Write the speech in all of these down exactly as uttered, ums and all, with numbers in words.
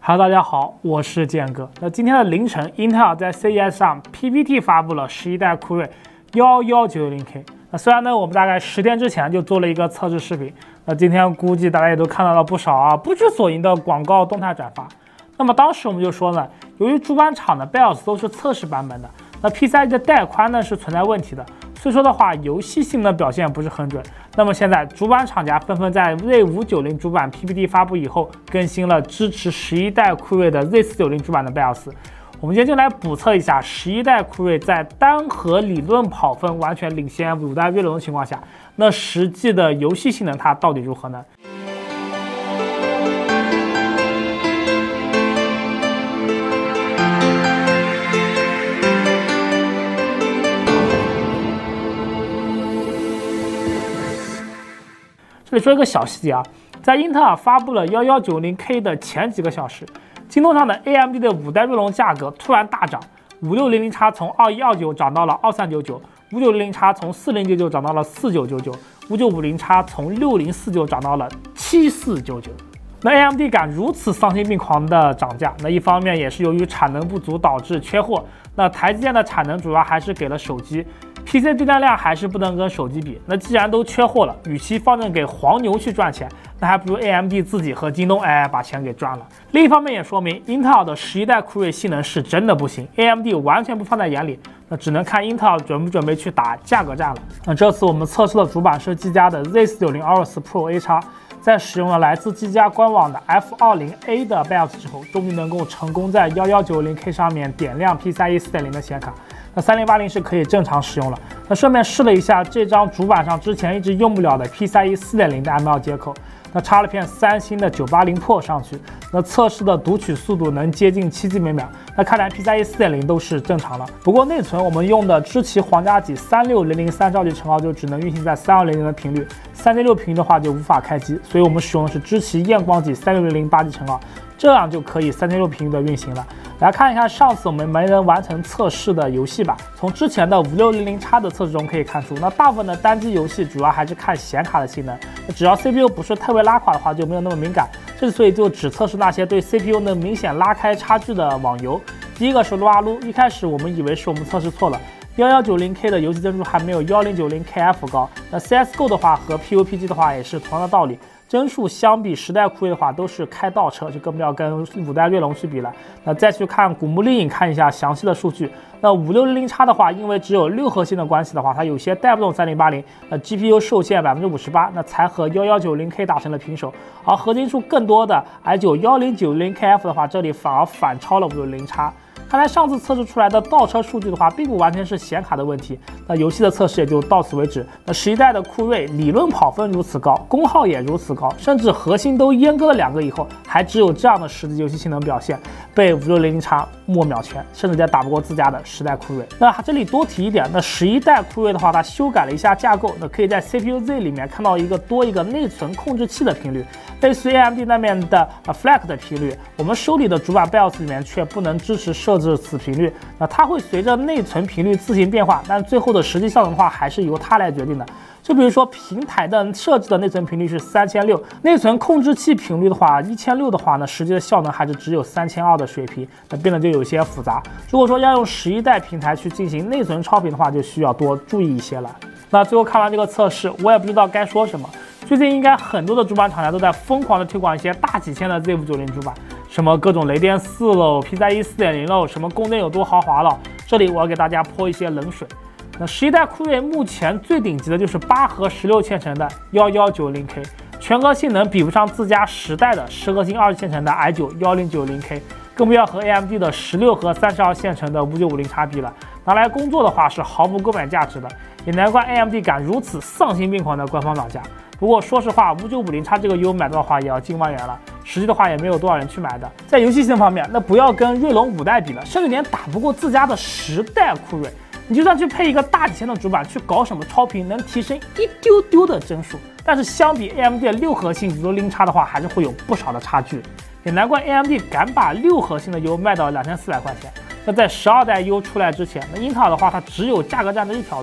Hello， 大家好，我是建哥。那今天的凌晨 ，Intel 在 C E S 上 P P T 发布了十一代酷睿一一九六零 K。那虽然呢，我们大概十天之前就做了一个测试视频，那今天估计大家也都看到了不少啊不知所云的广告动态转发。那么当时我们就说呢，由于主板厂的 B I O S 都是测试版本的，那 P C I E 的带宽呢是存在问题的，所以说的话，游戏性能表现不是很准。那么现在主板厂家纷纷在 Z 五九零主板 P P T 发布以后，更新了支持十一代酷睿的 Z 四九零主板的 B I O S。我们今天就来补测一下十一代酷睿在单核理论跑分完全领先五代锐龙的情况下，那实际的游戏性能它到底如何呢？这里说一个小细节啊，在英特尔发布了一一九零 K 的前几个小时，京东上的 A M D 的五代锐龙价格突然大涨，五六零零 X 从二一二九涨到了二三九九，五九零零 X 从四零九九涨到了四九九九，五九五零 X 从六零四九涨到了七四九九。那 A M D 敢如此丧心病狂的涨价，那一方面也是由于产能不足导致缺货，那台积电的产能主要还是给了手机。P C 订单量还是不能跟手机比，那既然都缺货了，与其放任给黄牛去赚钱，那还不如 A M D 自己和京东哎把钱给赚了。另一方面也说明英特尔的十一代酷睿性能是真的不行 ，A M D 完全不放在眼里，那只能看英特尔准不准备去打价格战了。那这次我们测试的主板是技嘉的 Z 四九零 Aorus Pro A X， 在使用了来自技嘉官网的 F 二十 A 的 B I O S 之后，终于能够成功在一一九零 K 上面点亮 P C I E 四点零 的显卡。那三零八零是可以正常使用了。那顺便试了一下这张主板上之前一直用不了的 P C I E 四点零 的 M 二 接口，那插了片三星的九八零 Pro 上去，那测试的读取速度能接近七 G 每秒。那看来 P C I E 四点零 都是正常的。不过内存我们用的知奇皇家级三六零零三兆级乘号就只能运行在三二零零的频率，三千六频率的话就无法开机，所以我们使用的是知奇验光级三六零零八级乘号，这样就可以三千六频率的运行了。来看一看上次我们没能完成测试的游戏吧。从之前的五六零零 X 的测试中可以看出，那大部分的单机游戏主要还是看显卡的性能，只要 C P U 不是特别拉垮的话就没有那么敏感，之所以就只测试那些对 C P U 能明显拉开差距的网游。第一个是撸啊撸，一开始我们以为是我们测试错了，一一九零 K 的游戏帧数还没有一零九零 K F 高，那 C S G O 的话和 P U B G 的话也是同样的道理。帧数相比十代酷睿的话都是开倒车，就更不要跟五代锐龙去比了。那再去看古墓丽影看一下详细的数据。那五六零零 X 的话，因为只有六核心的关系的话，它有些带不动三零八零，那 G P U 受限 百分之五十八，那才和一一九零 K 打成了平手。而核心数更多的 i 九 一零九零 K F 的话，这里反而反超了五六零零 X。看来上次测试出来的倒车数据的话，并不完全是显卡的问题。那游戏的测试也就到此为止。那十一代的酷睿理论跑分如此高，功耗也如此高，甚至核心都阉割了两个以后，还只有这样的实际游戏性能表现，被五六零零 X 默秒全，甚至也打不过自家的十代酷睿。那这里多提一点，那十一代酷睿的话，它修改了一下架构，那可以在 C P U Z 里面看到一个多一个内存控制器的频率，类似于 A M D 那边的 F L A C 的频率，我们手里的主板 B I O S 里面却不能支持设置此频率，那它会随着内存频率自行变化，但最后的实际效能的话还是由它来决定的。就比如说平台的设置的内存频率是三千六，内存控制器频率的话一千六的话呢，实际的效能还是只有三千二的水平，那变得就有些复杂。如果说要用十一代平台去进行内存超频的话，就需要多注意一些了。那最后看完这个测试，我也不知道该说什么。最近应该很多的主板厂家都在疯狂的推广一些大几千的 Z 五九零主板，什么各种雷电四喽 ，P C I E 四点零喽，什么供电有多豪华了。这里我要给大家泼一些冷水。那十一代酷睿目前最顶级的就是八核十六线程的一一九零 K， 全核性能比不上自家十代的十核心二十线程的 i 九 一零九零 K， 更不要和 A M D 的十六核三十二线程的五九五零 X 比了。拿来工作的话是毫无购买价值的，也难怪 A M D 敢如此丧心病狂的官方涨价。不过说实话，五九五零 X 这个 U 买到的话也要近万元了，实际的话也没有多少人去买的。在游戏性方面，那不要跟锐龙五代比了，甚至连打不过自家的十代酷睿。你就算去配一个大几千的主板去搞什么超频，能提升一丢丢的帧数，但是相比 A M D 的六核心五六零 X 的话，还是会有不少的差距。也难怪 A M D 敢把六核心的 U 卖到两千四百块钱。那在十二代 U 出来之前，那英特尔的话，它只有价格战的一条路。说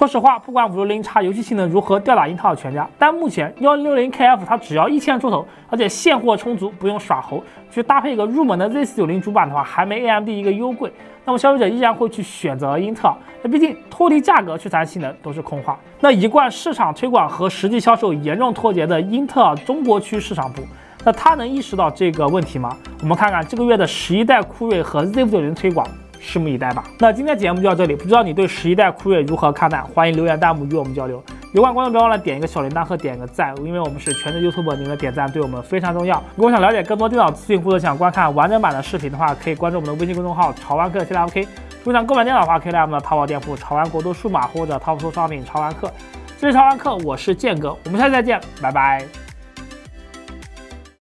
说实话，不管五六零 X 游戏性能如何吊打英特尔全家，但目前一六零 K F 它只要一千出头，而且现货充足，不用耍猴，去搭配一个入门的 Z 四九零主板的话，还没 A M D 一个优贵，那么消费者依然会去选择英特尔。那毕竟脱离价格去谈性能都是空话。那一贯市场推广和实际销售严重脱节的英特尔中国区市场部，那他能意识到这个问题吗？我们看看这个月的十一代酷睿和 Z 五九零推广。拭目以待吧。那今天节目就到这里，不知道你对十一代酷睿如何看待？欢迎留言弹幕与我们交流。有关观众别忘了点一个小铃铛和点一个赞，因为我们是全职 YouTuber， 你们的点赞对我们非常重要。如果想了解更多电脑资讯或者想观看完整版的视频的话，可以关注我们的微信公众号潮玩客 T M K。如果想购买电脑的话，可以来我们的淘宝店铺潮玩国度数码或者淘宝搜商品潮玩客。这是潮玩客，我是剑哥，我们下期再见，拜拜。